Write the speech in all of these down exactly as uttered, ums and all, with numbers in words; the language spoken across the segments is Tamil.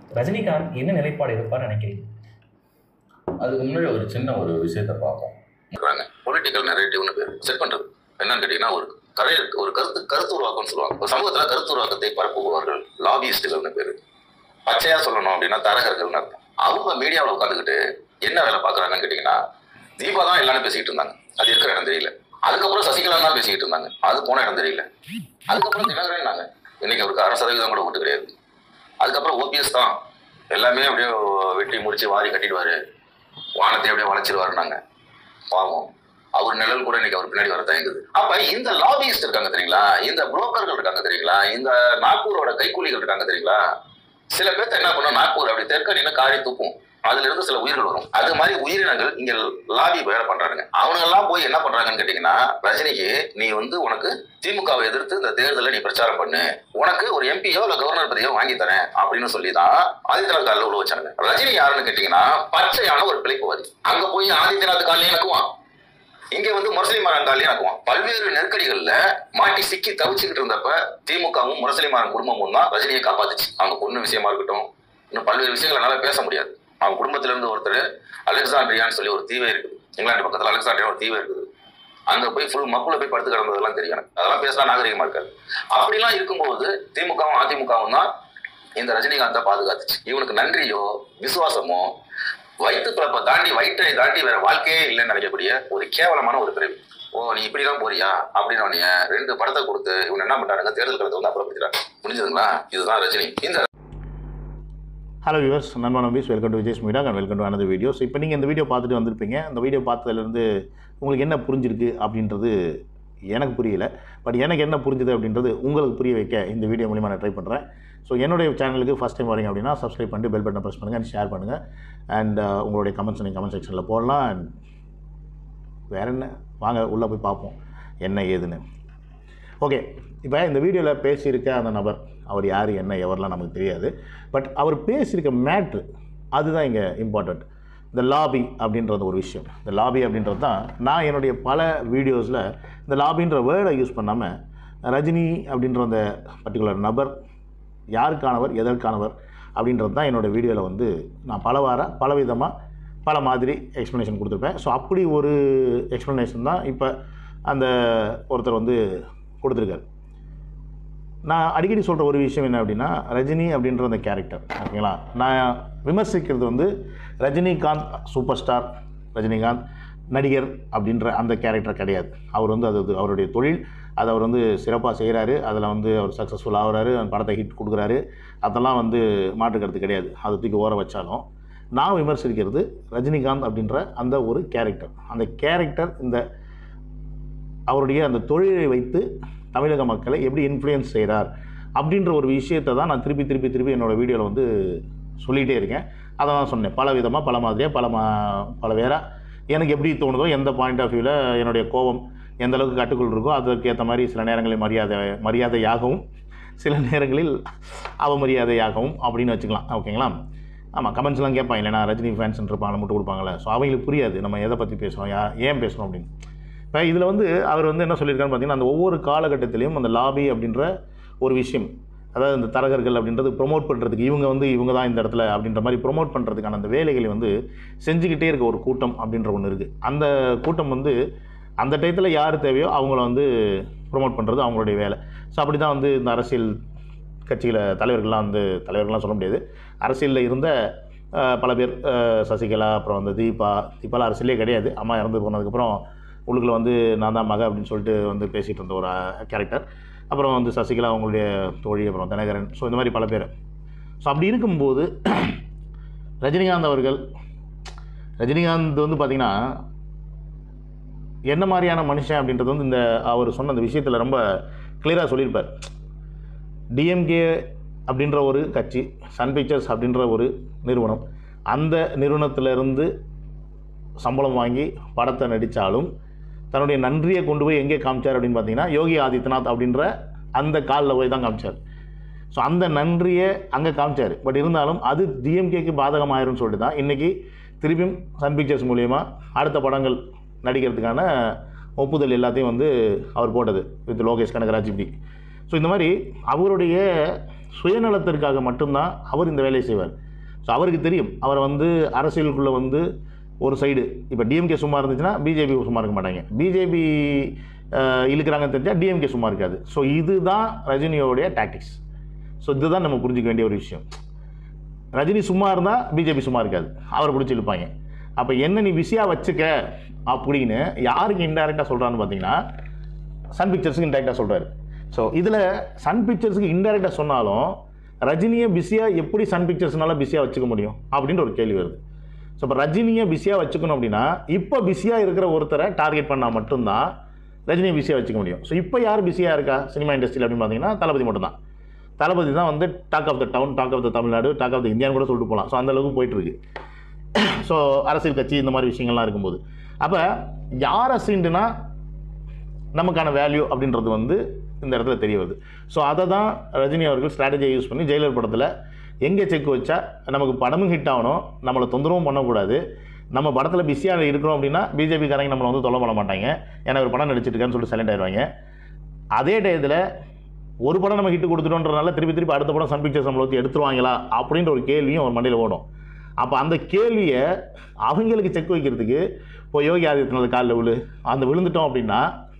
ரஜினிகாந்த் என்ன நிலைப்பாடு இருப்பார்னு நினைக்கிறீங்க? அதுக்கு முன்னாடி ஒரு சின்ன ஒரு விஷயத்தை பார்ப்போம். பொலிட்டிக்கல் நரேட்டிவ்னு பேர் செட் பண்றது என்னன்னு கேட்டீங்கன்னா, ஒரு கரை ஒரு கருத்து கருத்து உருவாக்கம்னு சொல்லுவாங்க. ஒரு சமூகத்துல கருத்து உருவாக்கத்தை பரப்புபவர்கள் லாபியிஸ்டுகள்னு பேரு. பச்சையா சொல்லணும் அப்படின்னா தரகர்கள்னு அர்த்தம். அவங்க மீடியாவில் உட்காந்துக்கிட்டு என்ன வேலை பார்க்குறாங்கன்னு கேட்டீங்கன்னா, தீபா தான் எல்லாரும் பேசிக்கிட்டு இருந்தாங்க, அது இருக்கிற இடம் தெரியல. அதுக்கப்புறம் சசிகலா தான் பேசிக்கிட்டு இருந்தாங்க, அது போன இடம் தெரியல. அதுக்கப்புறம் தினகரன்னாங்க, இன்னைக்கு அவருக்கு அரை சதவீதம் கூட ஓட்டு கிடையாது. அதுக்கப்புறம் ஓபிஎஸ் தான் எல்லாமே அப்படியே வெட்டி முடிச்சு வாரி கட்டிடுவாரு, வானத்தை அப்படியே வளைச்சிருவாருனாங்க. பாவம், அவர் நிழல் கூட இன்னைக்கு அவர் பின்னாடி வர தயங்குது. அப்ப இந்த லாபியிஸ்ட் இருக்காங்க தெரியுங்களா, இந்த புரோக்கர்கள் இருக்காங்க தெரியுங்களா, இந்த நாக்பூரோட கைக்கூலிகள் இருக்காங்க தெரியுங்களா, சில பேர்த்த என்ன பண்ணும், நாக்பூர் அப்படி தெற்கடினா காரி தூக்கும், அதுல இருந்து சில உயிர்கள் வரும். அது மாதிரி உயிரினங்கள் இங்க லாபி வேலை பண்றாங்க. அவங்க எல்லாம் போய் என்ன பண்றாங்கன்னு கேட்டீங்கன்னா, ரஜினிக்கு நீ வந்து உனக்கு திமுகவை எதிர்த்து இந்த தேர்தலில் நீ பிரச்சாரம் பண்ணு, உனக்கு ஒரு எம்பியோ இல்ல கவர்னர் பதவியோ வாங்கி தரேன் அப்படின்னு சொல்லிதான் ஆதித்யநாத் காலில் உள்ள வச்சாங்க. ரஜினி யாருன்னு கேட்டீங்கன்னா, பச்சையான ஒரு பிழைப்புவாதி. அங்க போய் ஆதித்யநாத் காலையும் எனக்குவான், இங்க வந்து முரசலிமாறன் காலையும் எனக்குவான். பல்வேறு நெருக்கடிகள்ல மாட்டி சிக்கி தவிச்சுக்கிட்டு இருந்தப்ப திமுகவும் முரசலிமாறன் குடும்பமும் தான் ரஜினியை காப்பாத்துச்சு. அவங்க பொண்ணு விஷயமா இருக்கட்டும், இன்னும் பல்வேறு விஷயங்கள் என்னால பேச முடியாது. அவங்க குடும்பத்தில இருந்து ஒருத்தர் அலெக்சாண்ட்ரியான்னு சொல்லி ஒரு தீவை இருக்குது, இங்கிலாந்து பக்கத்துல அலெக்சாண்ட்ரியா ஒரு தீவை இருக்குது, அங்க போய் ஃபுல் மக்குள்ள போய் படுத்து கிடந்ததெல்லாம் தெரியும் எனக்கு. அதெல்லாம் பேசலாம் நாகரிகமா இருக்காது. அப்படிலாம் இருக்கும்போது திமுகவும் அதிமுகவும் தான் இந்த ரஜினிகாந்தை பாதுகாத்துச்சு. இவனுக்கு நன்றியோ விசுவாசமோ வயிற்று பிறப்பை தாண்டி வயிற்றை தாண்டி வேற வாழ்க்கையே இல்லைன்னு நினைக்கக்கூடிய ஒரு கேவலமான ஒரு பிரிவு. ஓ நீ இப்படிதான் போறியா அப்படின்னு ரெண்டு படத்தை கொடுத்து இவங்க என்ன பண்றாங்க, தேர்தல் களத்தை வந்து அப்புறப்படுத்துறாங்க. முடிஞ்சதுங்களா? இதுதான் ரஜினி. இந்த ஹலோ வியூவர்ஸ், நண்பன் நம்பீஸ், welcome to Vijay's media and welcome to another videos. இப்போ நீங்கள் இந்த வீடியோ பார்த்துட்டு வந்திருப்பீங்க. இந்த வீடியோ பார்த்ததுலேருந்து உங்களுக்கு என்ன புரிஞ்சிருக்கு அப்படின்றது எனக்கு புரியல. பட் எனக்கு என்ன புரிஞ்சுது அப்படின்றது உங்களுக்கு புரிய வைக்க இந்த வீடியோ மூலிமா நான் ட்ரை பண்ணுறேன். ஸோ என்னுடைய சேனலுக்கு ஃபஸ்ட் டைம் வரீங்க அப்படின்னா சப்ஸ்கிரைப் பண்ணிட்டு பெல் பட்டனை ப்ரெஸ் பண்ணுங்கள் அண்ட் ஷேர் பண்ணுங்கள். அண்ட் உங்களுடைய கமெண்ட்ஸ் நீங்கள் கமெண்ட் செக்ஷனில் போடலாம். அண்ட் வேறு என்ன, வாங்க உள்ளே போய் பார்ப்போம் என்ன ஏதுன்னு. ஓகே, இப்போ இந்த வீடியோவில் பேசியிருக்க அந்த நபர் அவர் யார் என்ன எவரெலாம் நமக்கு தெரியாது. பட் அவர் பேசியிருக்க மேட்ரு அதுதான் இங்கே இம்பார்ட்டண்ட். இந்த லாபி அப்படின்றது ஒரு விஷயம். இந்த லாபி அப்படின்றது தான் நான் என்னுடைய பல வீடியோஸில் இந்த லாபின்ற வேர்டை யூஸ் பண்ணாமல் ரஜினி அப்படின்ற அந்த பர்டிகுலர் நபர் யாருக்கானவர் எதற்கானவர் அப்படின்றது தான் என்னோடய வீடியோவில் வந்து நான் பல வாரம் பலவிதமாக பல மாதிரி எக்ஸ்ப்ளனேஷன் கொடுத்துருப்பேன். ஸோ அப்படி ஒரு எக்ஸ்ப்ளனேஷன் தான் இப்போ அந்த ஒருத்தர் வந்து கொடுத்துருக்காரு. நான் அடிக்கடி சொல்கிற ஒரு விஷயம் என்ன அப்படின்னா, ரஜினி அப்படின்ற அந்த கேரக்டர் ஓகேங்களா, நான் விமர்சிக்கிறது வந்து ரஜினிகாந்த் சூப்பர் ஸ்டார், ரஜினிகாந்த் நடிகர் அப்படின்ற அந்த கேரக்டர் கிடையாது. அவர் வந்து அது அவருடைய தொழில், அதை அவர் வந்து சிறப்பாக செய்கிறாரு, அதில் வந்து அவர் சக்ஸஸ்ஃபுல் ஆகிறாரு, அந்த படத்தை ஹிட் கொடுக்குறாரு, அதெல்லாம் வந்து மாற்றுக்கிறது கிடையாது. அதை தூக்கி ஓர வச்சாலும் நான் விமர்சிக்கிறது ரஜினிகாந்த் அப்படின்ற அந்த ஒரு கேரக்டர். அந்த கேரக்டர் இந்த அவருடைய அந்த தொழிலை வைத்து தமிழக மக்களை எப்படி இன்ஃப்ளூயன்ஸ் செய்கிறார் அப்படின்ற ஒரு விஷயத்தை தான் நான் திருப்பி திருப்பி திருப்பி என்னோடய வீடியோவில் வந்து சொல்லிகிட்டே இருக்கேன். அதை தான் சொன்னேன், பல விதமாக பல மாதிரியாக பல மா பல வேறாக எனக்கு எப்படி தோணுதோ, எந்த பாயிண்ட் ஆஃப் வியூவில் என்னுடைய கோபம் எந்த அளவுக்கு கட்டுக்குள் இருக்கோ அதற்கேற்ற மாதிரி சில நேரங்களில் மரியாதை மரியாதையாகவும் சில நேரங்களில் அவமரியாதையாகவும் அப்படின்னு வச்சுக்கலாம். ஓகேங்களா? ஆமாம், கமெண்ட்ஸ்லாம் கேட்பாங்க, இல்லைனா ரஜினி ஃபேன்ஸ் இருப்பாங்க மட்டும் கொடுப்பாங்களே. ஸோ அவங்களுக்கு புரியாது நம்ம எதை பற்றி பேசுகிறோம், யா ஏன் பேசுகிறோம் அப்படின்னு. இப்போ இதில் வந்து அவர் வந்து என்ன சொல்லியிருக்காருன்னு பார்த்தீங்கன்னா, அந்த ஒவ்வொரு காலகட்டத்திலையும் அந்த லாபி அப்படின்ற ஒரு விஷயம், அதாவது இந்த தரகர்கள் அப்படின்றது ப்ரொமோட் பண்ணுறதுக்கு இவங்க வந்து இவங்க தான் இந்த இடத்துல அப்படின்ற மாதிரி ப்ரொமோட் பண்ணுறதுக்கான அந்த வேலைகளை வந்து செஞ்சுக்கிட்டே இருக்க ஒரு கூட்டம் அப்படின்ற ஒன்று இருக்குது. அந்த கூட்டம் வந்து அந்த டயத்தில் யார் தேவையோ அவங்கள வந்து ப்ரொமோட் பண்ணுறது அவங்களுடைய வேலை. ஸோ அப்படி தான் வந்து இந்த அரசியல் கட்சியில் தலைவர்கள்லாம் வந்து தலைவர்கள்லாம் சொல்ல முடியாது, அரசியலில் இருந்த பல பேர், சசிகலா, அப்புறம் வந்து தீபா தீபாலாம் அரசியலே கிடையாது, அம்மா இறந்து போனதுக்கப்புறம் உள்ளுக்குள்ள வந்து நான் தான் மக அப்படின்னு சொல்லிட்டு வந்து பேசிகிட்டு இருந்த ஒரு கேரக்டர். அப்புறம் வந்து சசிகலா அவங்களுடைய தோழி, அப்புறம் தினகரன், ஸோ இந்த மாதிரி பல பேர். ஸோ அப்படி இருக்கும்போது ரஜினிகாந்த் அவர்கள் ரஜினிகாந்த் வந்து பார்த்திங்கன்னா என்ன மாதிரியான மனுஷன் அப்படின்றது வந்து இந்த அவர் சொன்ன அந்த விஷயத்தில் ரொம்ப கிளியராக சொல்லியிருப்பார். டிஎம்கே அப்படின்ற ஒரு கட்சி, சன் பிக்சர்ஸ் அப்படின்ற ஒரு நிறுவனம், அந்த நிறுவனத்திலிருந்து சம்பளம் வாங்கி படத்தை நடித்தாலும் தன்னுடைய நன்றியை கொண்டு போய் எங்கே காமிச்சார் அப்படின்னு பார்த்தீங்கன்னா, யோகி ஆதித்யநாத் அப்படின்ற அந்த காலில் போய் தான் காமிச்சார். ஸோ அந்த நன்றியை அங்கே காமிச்சார். பட் இருந்தாலும் அது டிஎம்கேக்கு பாதகமாயிரும்னு சொல்லிட்டு தான் இன்றைக்கி திருப்பியும் சன் பிக்சர்ஸ் மூலயமா அடுத்த படங்கள் நடிக்கிறதுக்கான ஒப்புதல் எல்லாத்தையும் வந்து அவர் போட்டது வித் லோகேஷ் கனகராஜ் இப்படி. ஸோ இந்த மாதிரி அவருடைய சுயநலத்திற்காக மட்டும்தான் அவர் இந்த வேலையை செய்வார். ஸோ அவருக்கு தெரியும், அவர் வந்து அரசியலுக்குள்ளே வந்து ஒரு சைடு இப்போ டிஎம்கே சும்மா இருந்துச்சுன்னா பிஜேபி சும்மா இருக்க மாட்டாங்க, பிஜேபி இழுக்கிறாங்கன்னு தெரிஞ்சால் டிஎம்கே சும்மா இருக்காது. ஸோ இதுதான் ரஜினியோடைய டாக்டிக்ஸ். ஸோ இதுதான் நம்ம புரிஞ்சிக்க வேண்டிய ஒரு விஷயம். ரஜினி சும்மா இருந்தால் பிஜேபி சும்மா இருக்காது, அவரை பிடிச்சி இழுப்பாங்க. அப்போ என்ன நீ பிஸியாக வச்சுக்க அப்படின்னு யாருக்கு இன்டைரக்டாக சொல்கிறான்னு பார்த்தீங்கன்னா சன் பிக்சர்ஸுக்கு இன்டைரக்டாக சொல்கிறாரு. ஸோ இதில் சன் பிக்சர்ஸுக்கு இன்டைரக்டாக சொன்னாலும் ரஜினியை பிஸியாக எப்படி சன் பிக்சர்ஸ்னால பிஸியாக வச்சுக்க முடியும் அப்படின்ற ஒரு கேள்வி வருது. ஸோ இப்போ ரஜினியை பிஸியாக வச்சுக்கணும் அப்படின்னா இப்போ பிஸியாக இருக்கிற ஒருத்தரை டார்கெட் பண்ணால் மட்டும்தான் ரஜினியை பிஸியாக வச்சுக்க முடியும். ஸோ இப்போ யார் பிஸியாக இருக்கா சினிமா இண்டஸ்ட்ரியில் அப்படின்னு பார்த்தீங்கன்னா தளபதி மட்டும்தான். தளபதி தான் வந்து talk of the town, talk of the Tamil Nadu, talk of the இந்தியான்னு கூட சொல்லிட்டு போகலாம். ஸோ அந்தளவுக்கு போயிட்டுருக்கு. ஸோ அரசியல் கட்சி இந்த மாதிரி விஷயங்கள்லாம் இருக்கும்போது அப்போ யார் அசிண்டுனா நமக்கான வேல்யூ அப்படின்றது வந்து இந்த இடத்துல தெரிய வருது. ஸோ அதை தான் ரஜினி அவர்கள் ஸ்ட்ராட்டஜியை யூஸ் பண்ணி ஜெயிலர் படத்தில் எங்கே செக் வச்சா நமக்கு படமும் ஹிட் ஆகணும், நம்மளை தொந்தரவும் பண்ணக்கூடாது, நம்ம படத்தில் பிஸியாக இருக்கிறோம் அப்படின்னா பிஜேபிக்காரங்க நம்மளை வந்து தொல்லை பண்ண மாட்டாங்க, ஏன்னா ஒரு படம் நடிச்சிருக்கான்னு சொல்லிட்டு சைலண்ட் ஆயிடுவாங்க. அதே டயத்தில் ஒரு படம் நம்ம ஹிட்டு கொடுத்துட்டோன்றதுனால திருப்பி திருப்பி அடுத்த படம் சன் பிக்சர்ஸ் நம்மளை வச்சு எடுத்துருவாங்களா அப்படின்ற ஒரு கேள்வியும் அவர் மண்டையில் ஓடும். அப்போ அந்த கேள்வியை அவங்களுக்கு செக் வைக்கிறதுக்கு இப்போ யோகி ஆதித்யநாத் காலில் விழு அந்த விழுந்துட்டோம் அப்படின்னா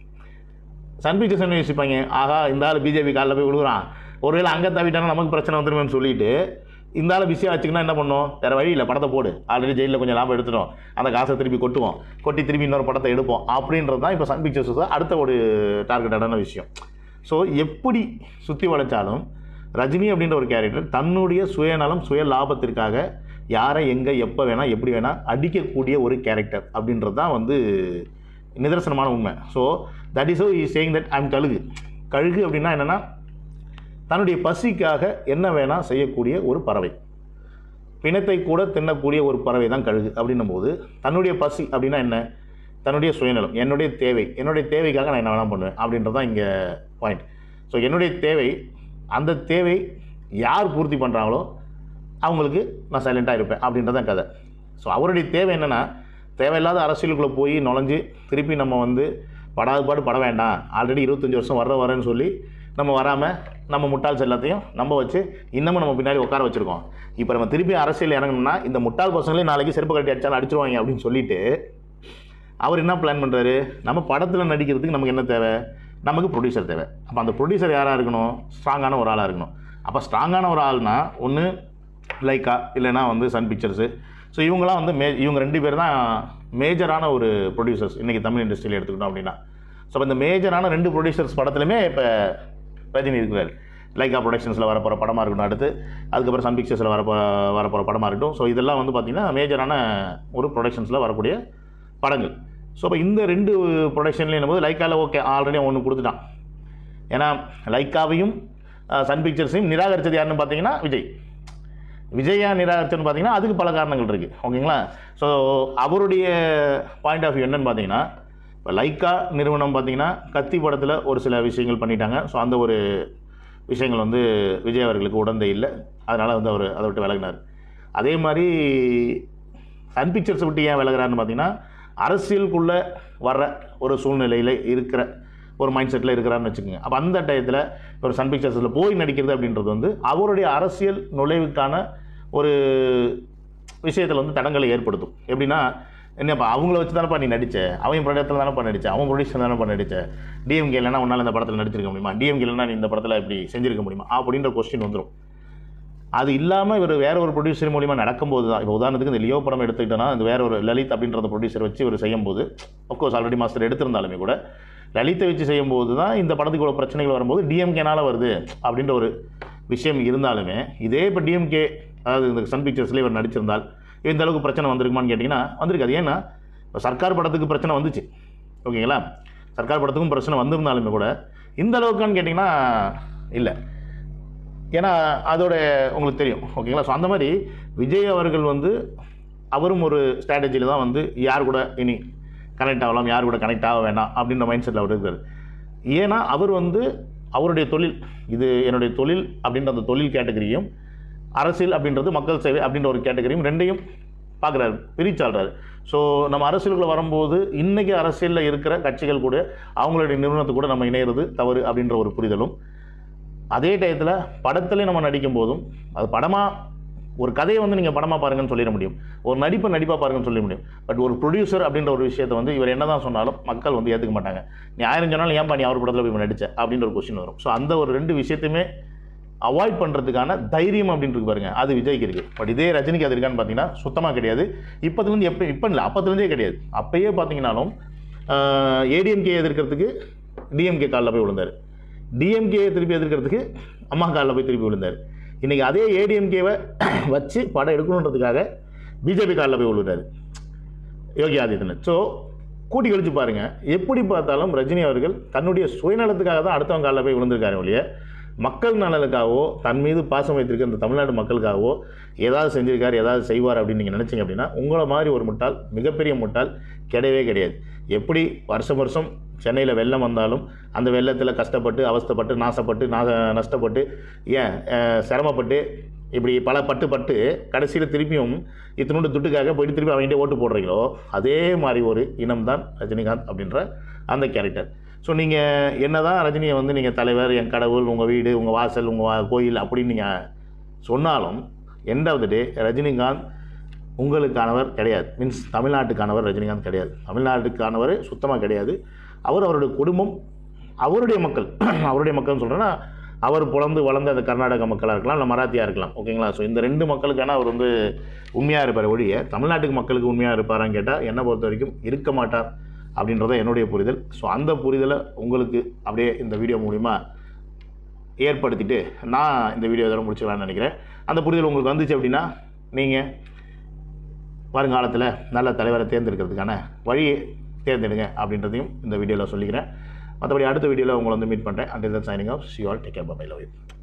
சன் பிக்சர்ஸ் என்ன யோசிப்பாங்க, ஆகா இந்த ஆள் பிஜேபி காலில் போய் விழுகுறான், ஒருவேளை அங்கே தவிட்டானா நமக்கு பிரச்சனை வந்துருமேன்னு சொல்லிட்டு இந்த ஆள் பிஸியாக வச்சுக்கினா என்ன பண்ணோம், வேறு வழி இல்லை, படத்தை போடு, ஆல்ரெடி ஜெயிலில் கொஞ்சம் லாபம் எடுத்துட்டோம், அந்த காசை திருப்பி கொட்டுவோம், கொட்டி திருப்பி இன்னொரு படத்தை எடுப்போம் அப்படின்றது தான் இப்போ சன் பிக்சர்ஸ் அடுத்த ஒரு டார்கெட்டான விஷயம். ஸோ எப்படி சுற்றி வளைச்சாலும் ரஜினி அப்படின்ற ஒரு கேரக்டர் தன்னுடைய சுயநலம் சுய லாபத்திற்காக யாரை எங்கே எப்போ வேணால் எப்படி வேணால் அடிக்கக்கூடிய ஒரு கேரக்டர் அப்படின்றது தான் வந்து நிதர்சனமான உண்மை. So that is is saying that I'm கழுகு. கழுகு அப்படின்னா என்னென்னா தன்னுடைய பசிக்காக என்ன வேணால் செய்யக்கூடிய ஒரு பறவை, பிணத்தை கூட தின்னக்கூடிய ஒரு பறவை தான் கழுகு. அப்படின்னும் போது தன்னுடைய பசி அப்படின்னா என்ன, தன்னுடைய சுயநலம், என்னுடைய தேவை, என்னுடைய தேவைக்காக நான் என்ன வேணால் பண்ணுவேன் அப்படின்றது தான் இங்கே பாயிண்ட். ஸோ என்னுடைய தேவை, அந்த தேவை யார் பூர்த்தி பண்ணுறாங்களோ அவங்களுக்கு நான் சைலண்ட்டாக இருப்பேன் அப்படின்றது தான் கதை. ஸோ அவருடைய தேவை என்னென்னா தேவையில்லாத அரசியலுக்குள்ளே போய் நுழைஞ்சு திருப்பி நம்ம வந்து படாது பாடு பட வேண்டாம், ஆல்ரெடி இருபத்தஞ்சி வருஷம் வர வரேன்னு சொல்லி நம்ம வராமல் நம்ம முட்டாள்ஸ் எல்லாத்தையும் நம்ம வச்சு இன்னமும் நம்ம பின்னாடி உட்கார வச்சுருக்கோம். இப்போ நம்ம திருப்பி அரசியல் இறங்கணும்னா இந்த முட்டாள் பசங்களே நாளைக்கு செருப்பு கட்டி அடித்தாலும் அடிச்சிருவாங்க அப்படின்னு சொல்லிட்டு அவர் என்ன பிளான் பண்ணுறாரு, நம்ம படத்தில் நடிக்கிறதுக்கு நமக்கு என்ன தேவை, நமக்கு ப்ரொடியூசர் தேவை. அப்போ அந்த ப்ரொடியூசர் யாராக இருக்கணும், ஸ்ட்ராங்கான ஒரு ஆளாக இருக்கணும். அப்போ ஸ்ட்ராங்கான ஒரு ஆள்னா ஒன்று லைக்கா இல்லைனா வந்து சன் பிக்சர்ஸு. ஸோ இவங்களாம் வந்து மே இவங்க ரெண்டு பேர் தான் மேஜரான ஒரு ப்ரொடியூசர்ஸ் இன்றைக்கி தமிழ் இண்டஸ்ட்ரியில் எடுத்துக்கிட்டோம் அப்படின்னா. ஸோ இந்த மேஜரான ரெண்டு ப்ரொடியூசர்ஸ் படத்துலையுமே இப்போ ரஜினி இருக்கிறார். லைக்கா ப்ரொடக்ஷன்ஸில் வரப்போகிற படமாக இருக்கட்டும், அடுத்து அதுக்கப்புறம் சன் பிக்சர்ஸில் வரப்போ வரப்போகிற படமாக இருக்கட்டும். ஸோ இதெல்லாம் வந்து பார்த்திங்கன்னா மேஜரான ஒரு ப்ரொடக்ஷன்ஸில் வரக்கூடிய படங்கள். ஸோ இப்போ இந்த ரெண்டு ப்ரொடக்ஷன்லேயும் போது லைக்காவில் ஓகே ஆல்ரெடி ஒன்று கொடுத்துட்டான். ஏன்னா லைக்காவையும் சன் பிக்சர்ஸையும் நிராகரித்தது யாருன்னு பார்த்தீங்கன்னா விஜய். விஜயா நிராகரிச்சன்னு பார்த்தீங்கன்னா அதுக்கு பல காரணங்கள் இருக்குது, ஓகேங்களா. ஸோ அவருடைய பாயிண்ட் ஆஃப் வியூ என்னன்னு பார்த்தீங்கன்னா இப்போ லைக்கா நிறுவனம் பார்த்தீங்கன்னா கத்தி படத்தில் ஒரு சில விஷயங்கள் பண்ணிட்டாங்க. ஸோ அந்த ஒரு விஷயங்கள் வந்து விஜய் அவர்களுக்கு உடந்தை இல்லை, அதனால் வந்து அவர் அதை விட்டு விலகினார். அதே மாதிரி சன் பிக்சர்ஸை விட்டு ஏன் விலகிறாருன்னு பார்த்தீங்கன்னா அரசியலுக்குள்ளே வர்ற ஒரு சூழ்நிலையில் இருக்கிற ஒரு மைண்ட் செட்டில் இருக்கிறான்னு வச்சுக்கோங்க. அப்போ அந்த டயத்தில் ஒரு சன் பிக்சர்ஸில் போய் நடிக்கிறது அப்படின்றது வந்து அவருடைய அரசியல் நுழைவுக்கான ஒரு விஷயத்தில் வந்து தடங்களை ஏற்படுத்தும். எப்படின்னா என்னப்பா அவங்கள வச்சு தானேப்பா நீ நடித்த, அவன் படத்தில் தானேப்பா நடித்த, அவன் ப்ரொடியூசர் தானேப்பா நடித்த, டிஎம்கே இல்லைனா உன்னால் இந்த படத்தில் நடிச்சிருக்க முடியுமா, டிஎம்கே இல்லைனா நீ இந்த படத்தில் இப்படி செஞ்சிருக்க முடியுமா அப்படின்ற கொஸ்டின் வந்துடும். அது இல்லாமல் இவர் வேற ஒரு ப்ரொடியூசர் மூலிமா நடக்கும்போது தான், இப்போ உதாரணத்துக்கு இந்த லியோ படம் எடுத்துக்கிட்டோன்னா இந்த வேற ஒரு லலித் அப்படின்ற ப்ரொடியூசர் வச்சு இவர் செய்யும்போது, அஃப்கோர்ஸ் ஆல்ரெடி மாஸ்டர் எடுத்திருந்தாலுமே கூட லலித்தை வச்சு செய்யும்போது தான் இந்த படத்துக்கு இவ்வளோ பிரச்சனைகள் வரும்போது டிஎம்கேனால் வருது அப்படின்ற ஒரு விஷயம் இருந்தாலுமே, இதே இப்போ டிஎம்கே அதாவது இந்த சன் பிக்சர்ஸ்லேயே இவர் நடிச்சிருந்தால் இந்த அளவுக்கு பிரச்சனை வந்திருக்குமான்னு கேட்டிங்கன்னா வந்திருக்காது. ஏன்னா இப்போ சர்க்கார் படத்துக்கு பிரச்சனை வந்துச்சு, ஓகேங்களா, சர்க்கார் படத்துக்கும் பிரச்சனை வந்திருந்தாலுமே கூட இந்த அளவுக்கான்னு கேட்டிங்கன்னா இல்லை. ஏன்னா அதோட உங்களுக்கு தெரியும், ஓகேங்களா. ஸோ அந்த மாதிரி விஜய் அவர்கள் வந்து அவரும் ஒரு ஸ்ட்ராட்டஜியில் தான் வந்து யார் கூட இனி கனெக்ட் ஆகலாம், யார் கூட கனெக்ட் ஆக வேண்டாம் அப்படின்ற மைண்ட் செட்டில் அவர் இருக்கிறார். ஏன்னா அவர் வந்து அவருடைய தொழில், இது என்னுடைய தொழில் அப்படின்ற அந்த தொழில் கேட்டகரியும் அரசியல் அப்படின்றது மக்கள் சேவை அப்படின்ற ஒரு கேட்டகரியும் ரெண்டையும் பார்க்குறாரு, பிரிச்சாள்றாரு. ஸோ நம்ம அரசியலுக்குள்ளே வரும்போது இன்றைக்கி அரசியலில் இருக்கிற கட்சிகள் கூட அவங்களுடைய நிறுவனத்தை கூட நம்ம இணையிறது தவறு அப்படின்ற ஒரு புரிதலும், அதே டயத்தில் படத்துலேயும் நம்ம நடிக்கும் போதும் அது படமாக ஒரு கதையை வந்து நீங்கள் படமாக பாருங்கன்னு சொல்லிட முடியும், ஒரு நடிப்பை நடிப்பாக பாருங்கன்னு சொல்ல முடியும். பட் ஒரு ப்ரொடியூசர் அப்படின்ற ஒரு விஷயத்தை வந்து இவர் என்ன தான் சொன்னாலும் மக்கள் வந்து ஏற்றுக்க மாட்டாங்க. நீ ஆயிரம் சொன்னாலும் ஏன்பா நீ அவர் படத்தில் போய் நடிச்ச அப்படின்ற ஒரு கொஸ்டின் வரும். ஸோ அந்த ஒரு ரெண்டு விஷயத்தையுமே அவாய்ட் பண்ணுறதுக்கான தைரியம் அப்படின்ட்டு பாருங்க, அது விஜய்க்கு இருக்குது. பட் இதே ரஜினிக்கு அது இருக்கான்னு பார்த்தீங்கன்னா சுத்தமாக கிடையாது. இப்போதுலேருந்து எப்போ இப்போ இல்லை அப்போதுலேருந்தே கிடையாது. அப்போயே பார்த்தீங்கன்னாலும் ஏடிஎம்கே எதிர்க்கிறதுக்கு டிஎம்கே காலில் போய் விழுந்தார், டிஎம்கே திருப்பி எதிர்க்கிறதுக்கு அம்மா காலில் போய் திருப்பி விழுந்தார். இன்றைக்கி அதே ஏடிஎம்கேவை வச்சு படம் எடுக்கணுன்றதுக்காக பிஜேபி காலில் போய் விழுறாரு யோகி ஆதித்யநாத். ஸோ கூட்டி கழிச்சு பாருங்கள், எப்படி பார்த்தாலும் ரஜினி அவர்கள் தன்னுடைய சுயநலத்துக்காக தான் அடுத்தவங்க காலில் போய் விழுந்திருக்காரு ஒழிய மக்கள் நலனுக்காகவோ தன் மீது பாசம் வைத்திருக்க இந்த தமிழ்நாடு மக்களுக்காகவோ ஏதாவது செஞ்சிருக்காரு, ஏதாவது செய்வார் அப்படின்னு நீங்கள் நினச்சிங்க அப்படின்னா உங்களை மாதிரி ஒரு முட்டாள், மிகப்பெரிய முட்டாள் கிடையவே கிடையாது. எப்படி வருஷம் வருஷம் சென்னையில் வெள்ளம் வந்தாலும் அந்த வெள்ளத்தில் கஷ்டப்பட்டு அவஸ்தைப்பட்டு நாசப்பட்டு நாச நஷ்டப்பட்டு ஏன் சிரமப்பட்டு இப்படி பல பட்டு பட்டு கடைசியில் திருப்பியும் இத்தனோண்டு துட்டுக்காக போயிட்டு திருப்பி அவங்ககிட்ட ஓட்டு போடுறீங்களோ அதே மாதிரி ஒரு இனம்தான் ரஜினிகாந்த் அப்படின்ற அந்த கேரக்டர். ஸோ நீங்கள் என்ன தான் ரஜினியை வந்து நீங்கள் தலைவர், என் கடவுள், உங்கள் வீடு, உங்கள் வாசல், உங்கள் கோயில் அப்படின்னு நீங்கள் சொன்னாலும் end of the day Rajinikanth உங்களுக்கானவர் கிடையாது. மீன்ஸ் தமிழ்நாட்டுக்கானவர் ரஜினிகாந்த் கிடையாது. தமிழ்நாட்டுக்கானவர் சுத்தமாக கிடையாது. அவர் அவருடைய குடும்பம், அவருடைய மக்கள், அவருடைய மக்கள்னு சொல்கிறேன்னா அவர் பிறந்து வளர்ந்த அந்த கர்நாடக மக்களாக இருக்கலாம், இல்லை மராத்தியாக இருக்கலாம், ஓகேங்களா. ஸோ இந்த ரெண்டு மக்களுக்கான அவர் வந்து உண்மையாக இருப்பார் ஒழிய தமிழ்நாட்டுக்கு மக்களுக்கு உண்மையாக இருப்பாரான்னு கேட்டால் என்னை பொறுத்த வரைக்கும் இருக்க மாட்டார் அப்படின்றத என்னுடைய புரிதல். ஸோ அந்த புரிதலை உங்களுக்கு அப்படியே இந்த வீடியோ மூலிமா ஏற்படுத்திட்டு நான் இந்த வீடியோ இதோட முடிச்சுக்கலான்னு நினைக்கிறேன். அந்த புரிதல் உங்களுக்கு வந்துச்சு அப்படின்னா நீங்கள் வருங்காலத்தில் நல்ல தலைவரை தேர்ந்தெடுக்கிறதுக்கான வழியை தேர்ந்தெடுங்க அப்படின்றதையும் இந்த வீடியோவில் சொல்லிக்கிறேன். மற்றபடி அடுத்த வீடியோவில் உங்களை வந்து மீட் பண்ணுறேன். Until then signing off. See all, take care, bye, love you.